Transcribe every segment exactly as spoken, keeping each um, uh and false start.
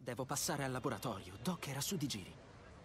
Devo passare al laboratorio. Doc era su di giri.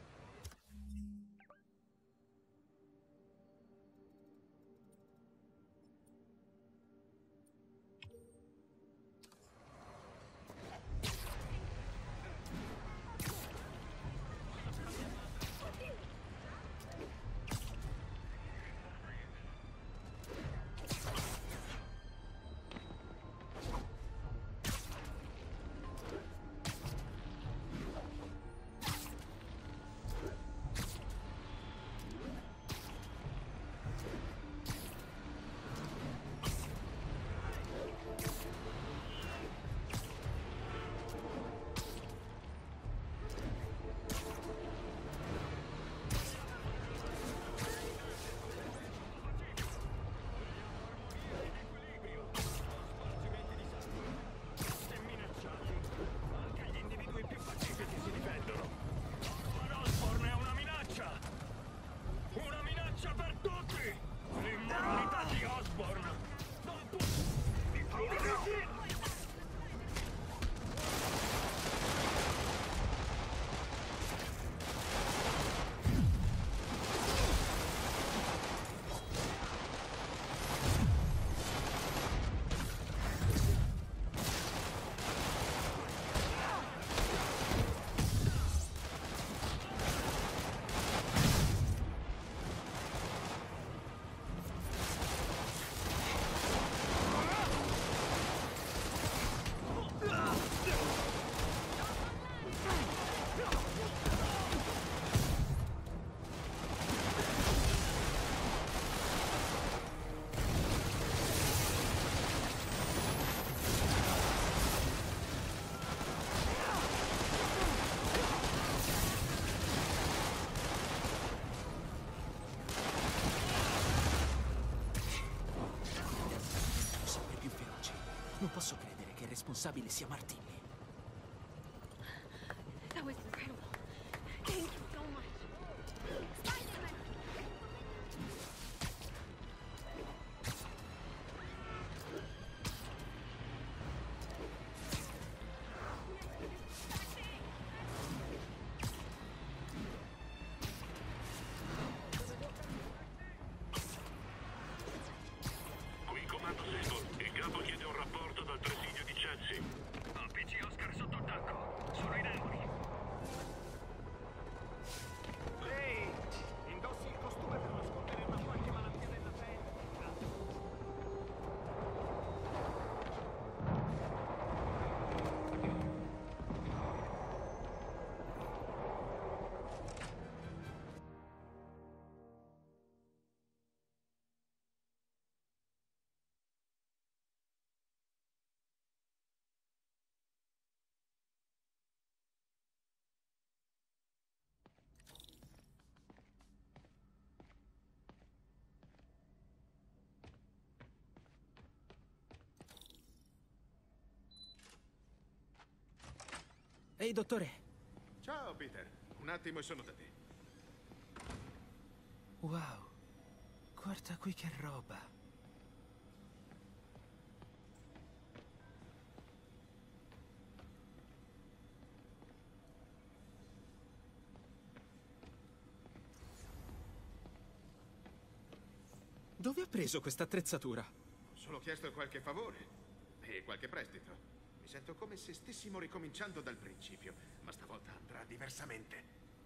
Non posso credere che il responsabile sia Martini. That was incredible. Thank you so much. Spiderman! Qui comando Sable. Il capo chiede un rapporto dal presidio di Chelsea. A P C Oscar sotto attacco. Sono i demoni. Ehi! Indossi il costume per nascondere una qualche malattia della pelle. Ehi, dottore. Ciao, Peter. Un attimo e sono da te. Wow. Guarda qui che roba. Dove ha preso questa attrezzatura? Ho solo chiesto qualche favore e qualche prestito. Mi sento come se stessimo ricominciando dal principio, ma stavolta andrà diversamente.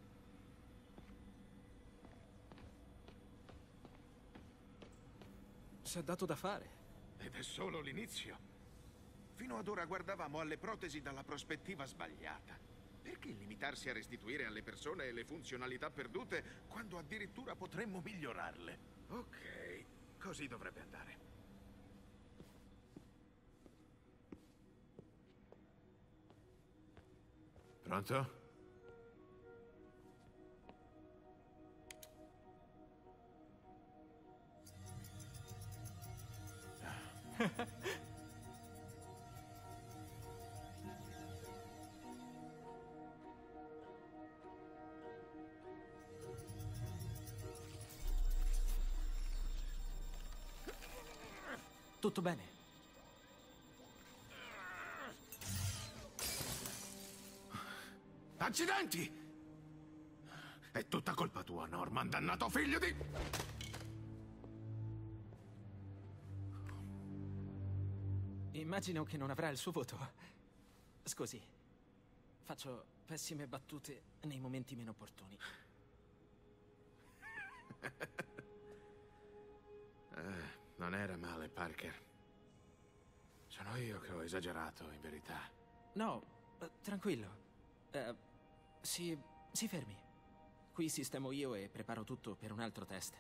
S'è dato da fare. Ed è solo l'inizio. Fino ad ora guardavamo alle protesi dalla prospettiva sbagliata. Perché limitarsi a restituire alle persone le funzionalità perdute quando addirittura potremmo migliorarle? Ok, così dovrebbe andare. Pronto? Tutto bene? Accidenti! È tutta colpa tua, Norman, dannato figlio di... Immagino che non avrà il suo voto. Scusi, faccio pessime battute nei momenti meno opportuni. eh, non era male, Parker. Sono io che ho esagerato, in verità. No, eh, tranquillo. Eh, si, si fermi. Qui sistemo io e preparo tutto per un altro test.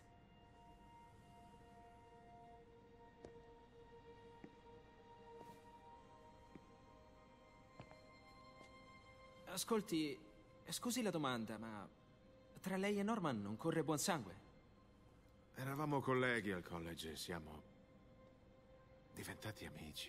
Ascolti, scusi la domanda, ma tra lei e Norman non corre buon sangue? Eravamo colleghi al college e siamo diventati amici.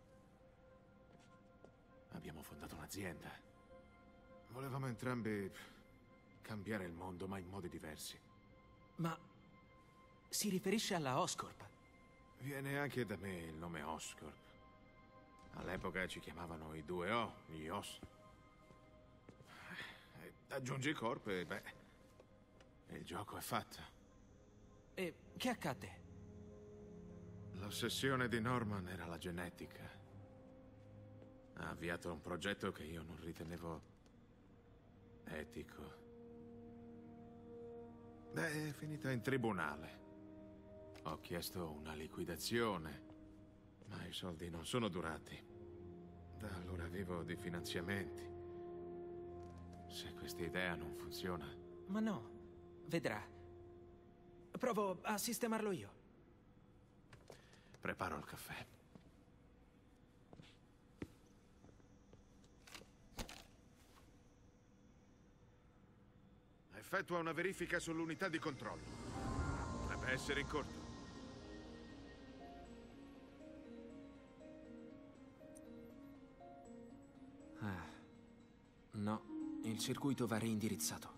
Abbiamo fondato un'azienda. Volevamo entrambi cambiare il mondo, ma in modi diversi. Ma si riferisce alla Oscorp? Viene anche da me il nome Oscorp. All'epoca ci chiamavano i due O, gli Os. E aggiungi Corp e beh, il gioco è fatto. E che accadde? L'ossessione di Norman era la genetica. Ha avviato un progetto che io non ritenevo etico. Beh, è finita in tribunale. Ho chiesto una liquidazione, ma i soldi non sono durati. Da allora vivo di finanziamenti. Se questa idea non funziona... Ma no, vedrà. Provo a sistemarlo io. Preparo il caffè. Effettua una verifica sull'unità di controllo. Dovrebbe essere in corto. Ah, no, il circuito va reindirizzato.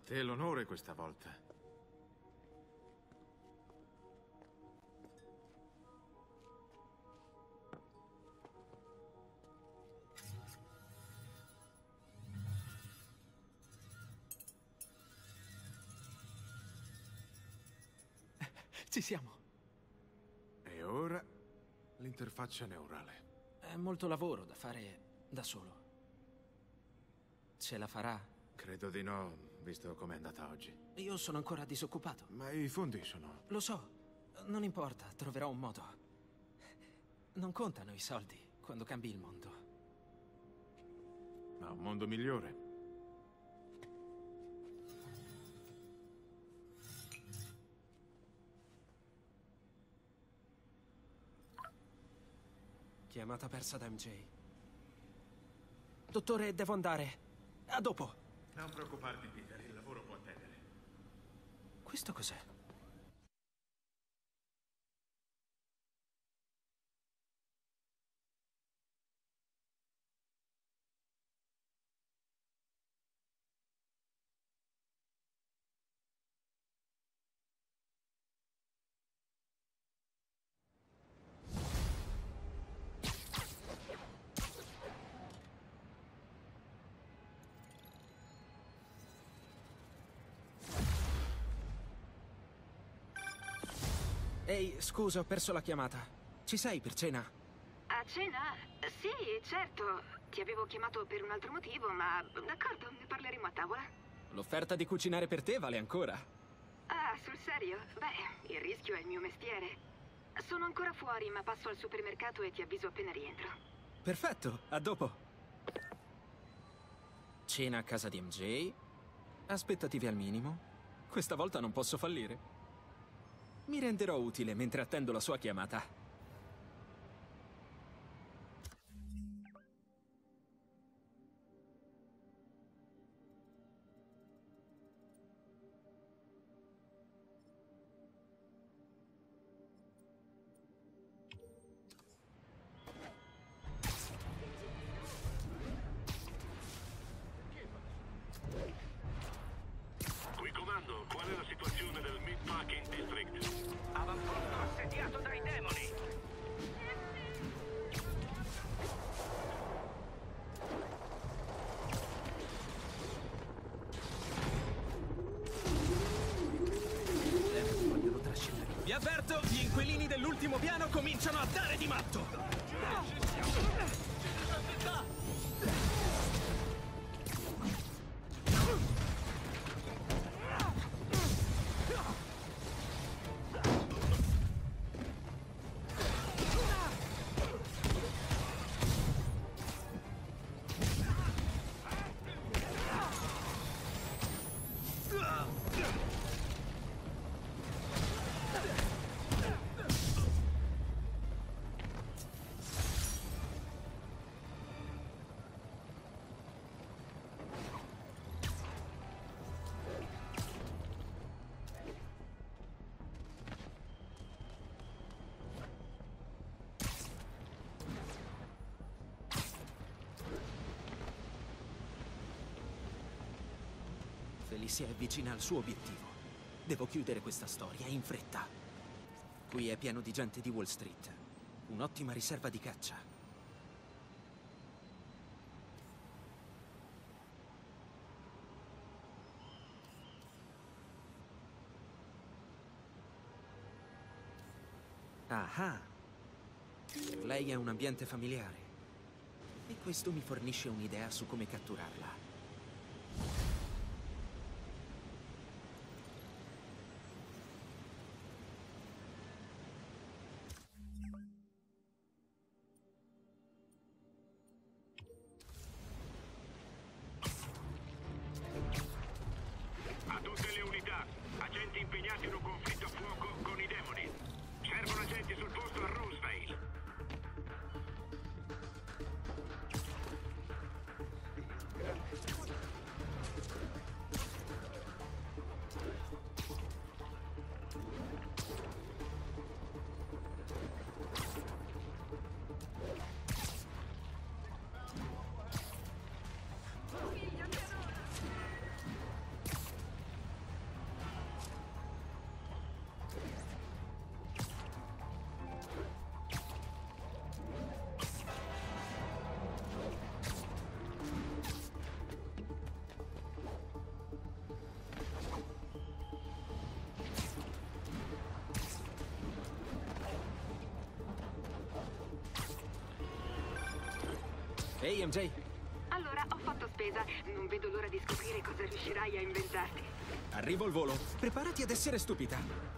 te l'onore questa volta. Ci siamo. E ora l'interfaccia neurale. È molto lavoro da fare da solo. Ce la farà? Credo di no, visto com'è andata oggi. Io sono ancora disoccupato. Ma i fondi sono... Lo so, non importa, troverò un modo. Non contano i soldi quando cambi il mondo. Ma un mondo migliore. Chiamata persa da M J. Dottore, devo andare. A dopo. Non preoccuparti, Peter, il lavoro può attendere. Questo cos'è? Ehi, scusa, ho perso la chiamata. Ci sei per cena? A cena? Sì, certo. Ti avevo chiamato per un altro motivo, ma d'accordo, ne parleremo a tavola. L'offerta di cucinare per te vale ancora. Ah, sul serio? Beh, il rischio è il mio mestiere. Sono ancora fuori, ma passo al supermercato e ti avviso appena rientro. Perfetto, a dopo. Cena a casa di M J? Aspettative al minimo? Questa volta non posso fallire. Mi renderò utile mentre attendo la sua chiamata. Qui comando, qual è la situazione del Meatpacking District? Avamposto assediato dai demoni! Vogliono trascinare. Vi avverto, gli inquilini dell'ultimo piano cominciano a dare di matto. Si avvicina al suo obiettivo. Devo chiudere questa storia in fretta. Qui è pieno di gente di Wall Street. Un'ottima riserva di caccia. Ah, per lei è un ambiente familiare. E questo mi fornisce un'idea su come catturarla. A tutte le unità, agenti impegnati in un conflitto a fuoco con i demoni. Servono agenti sul posto a Roseville. Ehi, M J. Allora, ho fatto spesa. Non vedo l'ora di scoprire cosa riuscirai a inventarti. Arrivo al volo. Preparati ad essere stupida.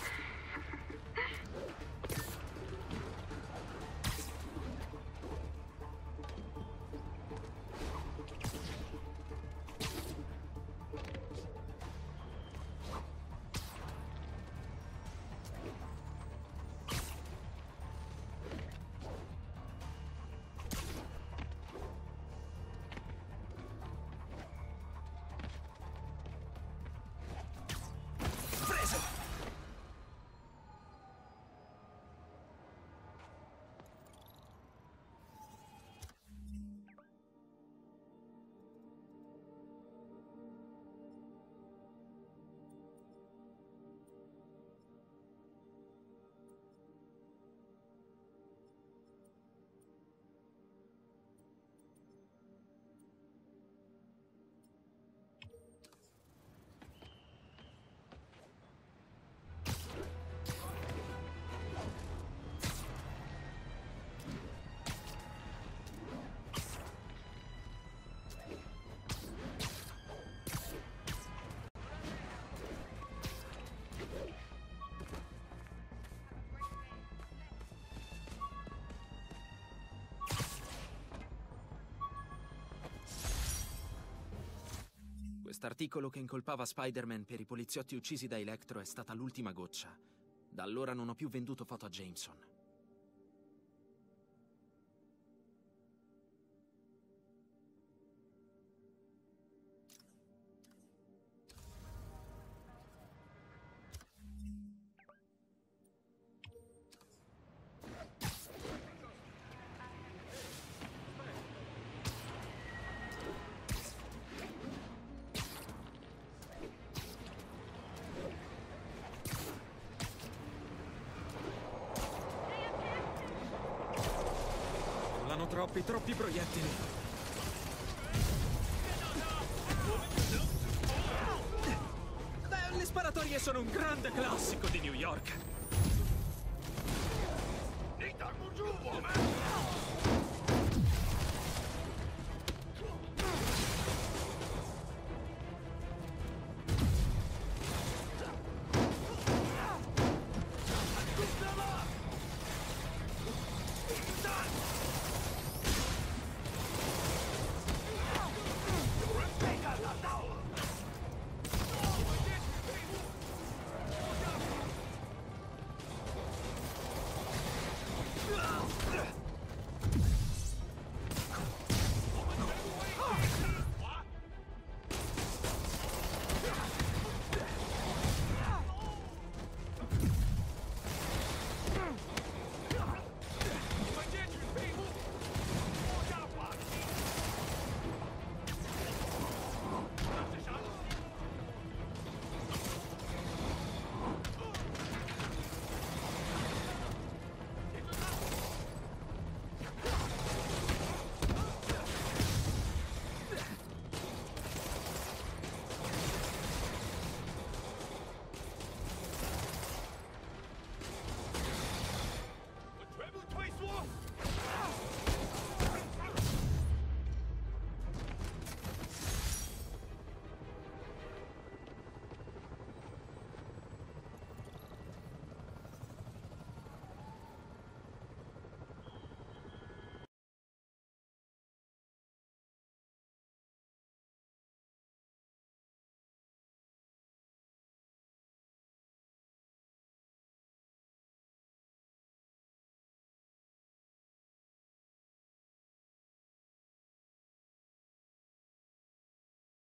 Quest'articolo che incolpava Spiderman per i poliziotti uccisi da Electro è stata l'ultima goccia. Da allora non ho più venduto foto a Jameson. Troppi, troppi proiettili. Beh, le sparatorie sono un grande classico di New York.